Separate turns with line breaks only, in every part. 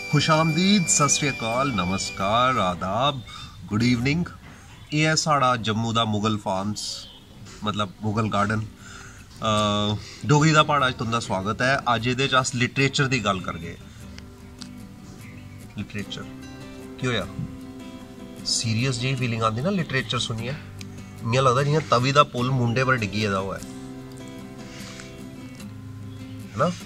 खुशामदीद, सत श्री अकाल, नमस्कार, आदाब, गुड इवनिंग। ये है साढ़ा जम्मू दा मुगल फार्म्स, मतलब मुगल गार्डन। डोगरी दा प्हाड़ा च तुंदा स्वागत है। अज एह्दे च अस लिटरेचर दी गल करगे। लिटरेचर केह् होया? सीरियस जेही फीलिंग आती ना लिटरेचर सुनिए, इ'यां लगदा जि'यां तवी दा पुल मुंडे पर डिग्गी गेदा होऐ, है ना।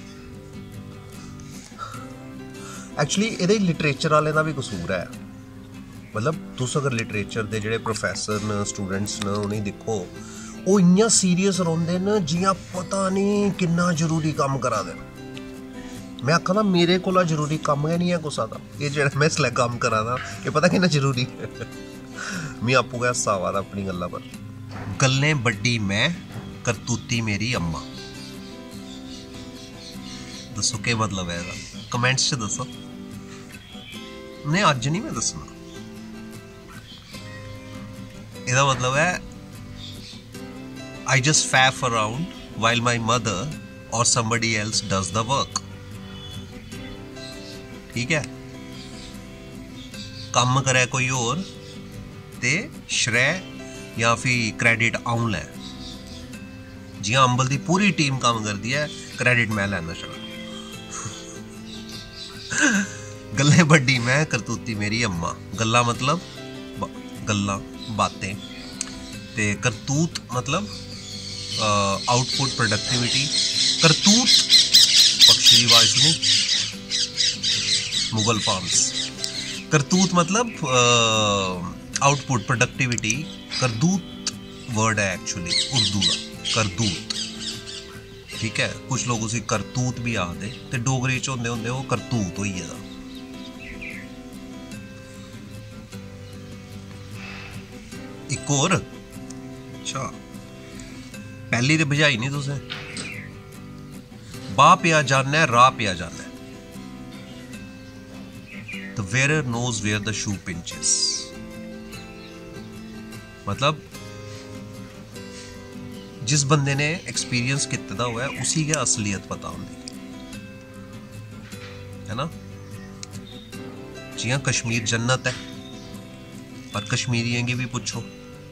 एक्चुअली एह्दे लिटरेचर आह्लें दा बी कसूर है। मतलब तुस अगर लिटरेचर दे जेह्ड़े प्रोफैसर न, स्टूडेंट्स न, उ'नेंगी दिक्खो, ओह् इ'यां सीरियस रौंह्दे न जि'यां पता नहीं किन्ना जरूरी कम्म करा दे न। में आक्खा ना मेरे कोला जरूरी कम्म गै निं है कुसा दा। एह् जेह्ड़ा में इसलै कम्म करा दा एह् पता किन्ना जरूरी है। में आपूं गै हास्सा आवा दा अपनी गल्ला पर। गल्लें बड्डी मैं, करतूती मेरी अम्मा। दस्सो केह् मतलब है एह्दा? कमेंट्स च दस्सो। नहीं अज्ज नहीं मैं दस्सना। एह्दा मतलब है I just faff around while my mother or somebody else does the work. ठीक है, कम्म करे कोई और ते श्रेय या फिर क्रेडिट आऊं लै। जियां अंबल दी पूरी टीम कम्म करदी है, क्रेडिट मैं लैना छड़ा। गल्लें बड्डी मैं, करतूती मेरी अम्मा। गल्ला मतलब गल्ला बातें, ते करतूत मतलब आउटपुट, प्रोडक्टिविटी। करतूत पक्षी की आवाज सुनी, मुगल फार्म्स। करतूत मतलब आउटपुट, प्रोडक्टिविटी। करदूत वर्ड है एक्चुअली उर्दू का, करदूत। ठीक है, कुछ लोग उसी करतूत भी आखदे, ते डोगरी च होंदे होंदे वो करतूत होई गेदा। इक होर, अच्छा पहली ते बुझाई नहीं तुसें। बाह पिया जाना, राह पिया जाना। The wearer knows where the shoe pinches. मतलब जिस बंदे ने एक्सपीरियंस कीते दा हुआ है उसी गै असलियत पता होंदी है ना। जियां कश्मीर जन्नत है, पर कश्मीरियें गी भी पुच्छो।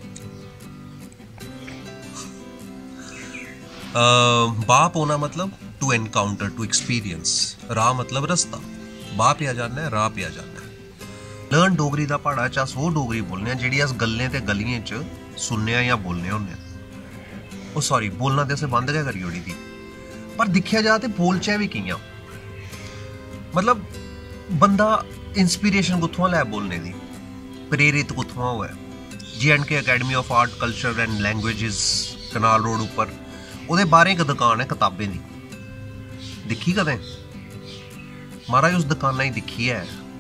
बाप होना मतलब टू एनकाउंटर, टू एक्सपीरियंस। राह मतलब रस्ता। बाह पिया जाना है, राह पिया जाना है। लर्न डोगरी दा प्हाड़ा च अस वो डोगरी बोलने जेह्ड़ी अस गल्लें ते गलियें च सुनने जां बोलने होन्ने। ओह् सॉरी, बोलना ते असें बंद गै करी ओड़ी दी। पर दिक्खेआ जा ते बोलचै बी कि'यां? मतलब बंदा इंस्पिरेशन कुत्थुआं लै बोलने दी, प्रेरित कुत्थुआं होऐ? J&K academy of art, culture and languages, canal road उप्पर ओह्दे बाह्रें इक दुकान है कताबें दी। दिक्खी कदें? महाराज उस दुकाना गी दिक्खियै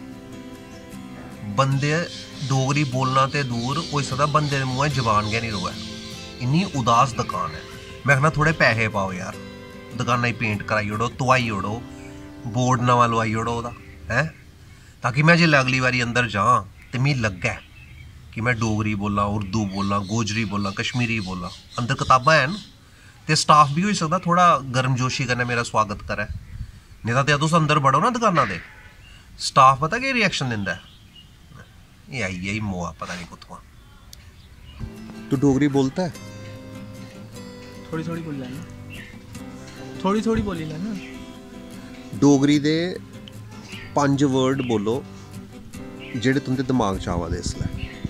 बंदे डोगरी बोलना ते दूर होई सकदा, बंदे दे मूंहें जबान गै नहीं रोऐ। इन्नी उदास दुकान है। मैं आखना थोड़े पैहे पाओ यार, दुकाना गी पेंट कराई ओड़ो, धोआई ओड़ो, बोर्ड नवां लोआई ओड़ो ओह्दा, हैं, ताकि मैं जेल्लै अगली बारी अंदर जां ते मिगी लग्गै कि मैं डोगरी बोलां, उर्दू बोलां, गोजरी बोलां, कश्मीरी बोलां। अंदर कताबां हैन ते स्टाफ भी होई सकदा थोड़ा गर्मजोशी कन्नै मेरा स्वागत करै। नेईं तां तुस अंदर बड़ो ना दुकाना दे, स्टाफ पता केह् रिएक्शन दिंदा है? एह् आई गेई मोआ पता नहीं कुत्थुआं। तू डोगरी बोलता है?
थोड़ी थोड़ी बोली लैना, थोड़ी थोड़ी बोली लैना।
डोगरी दे 5 वर्ड बोलो जेह्ड़े तुंदे दिमाग च आवा दे इसलै।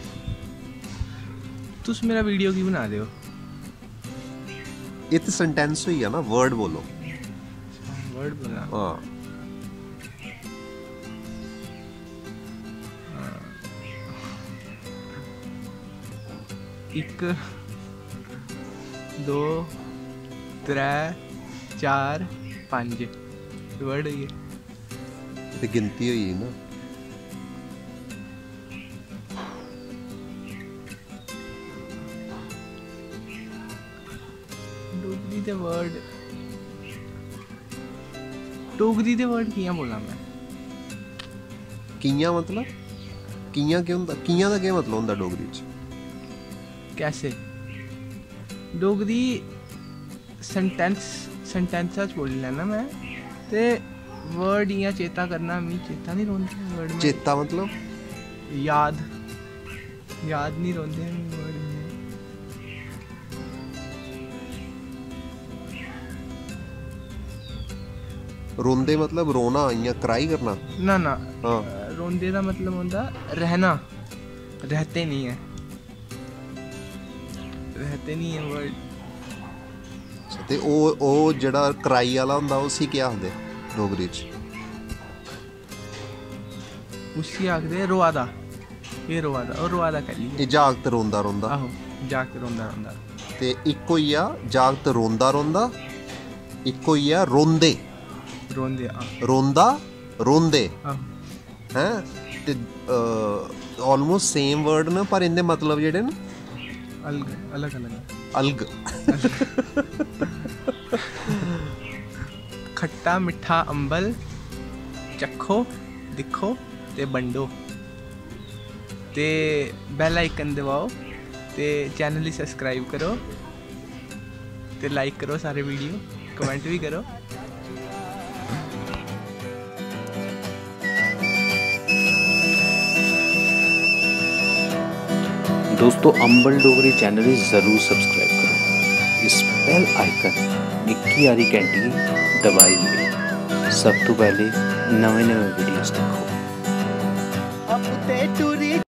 तुस मेरा वीडियो की बना दे हो?
ये तो सेंटेंस होई है ना, वर्ड बोलो।
वर्ड बोला?
हाँ।
एक, दो, त्रै, चार, 5 वर्ड होई गे।
ते गिनती होई ना।
डोगरी दे वर्ड, डोगरी दे वर्ड कि'यां बोलां मैं?
कि'यां मतलब? कि'यां केह् होंदा? कि'यां दा केह् मतलब होंदा डोगरी च?
कैसे? डोगरी सेंटेंसा च बोली लैना मैं, ते वर्ड या चेता करना, मी चेता नहीं रोंदे वर्ड में।
चेता मतलब
याद नहीं रोंदे वर्ड में।
रोंदे मतलब रोना या क्राई करना
ना ना।
हाँ
रोंदे का मतलब होता रहना, रहते नहीं है, रहते नहीं है वर्ड।
ते ओ जेड़ा क्राई वाला हुंदा उसी क्या आखदे डोगरी च?
उसी आखदे रोआदा, ये रोआदा, और रोआदा कह ली।
ये जागत रोंदा रोंदा।
आहो जागत रोंदा रोंदा।
ते इक होइया जागत रोंदा रोंदा, इक होइया रोंदे
रोंदे
रोंदा रोंदे
आहो।
हैं ते ऑलमोस्ट सेम वर्ड न, पर इनदे मतलब जेह्ड़े न
अलग अलग
अलग।
खट्टा मिठा अंबल चखो दिखो ते बंडो, ते बेल आइकन दबाओ, ते चैनल ही सब्सक्राइब करो, ते लाइक करो सारे वीडियो, कमेंट भी करो।
दोस्तों अंबल डोगरी चैनल जरूर सब्सक्राइब करो, इस बेल आइकन निक्की हारी घंटी दबाइए, सब तो पहले नवे वीडियोस देखो।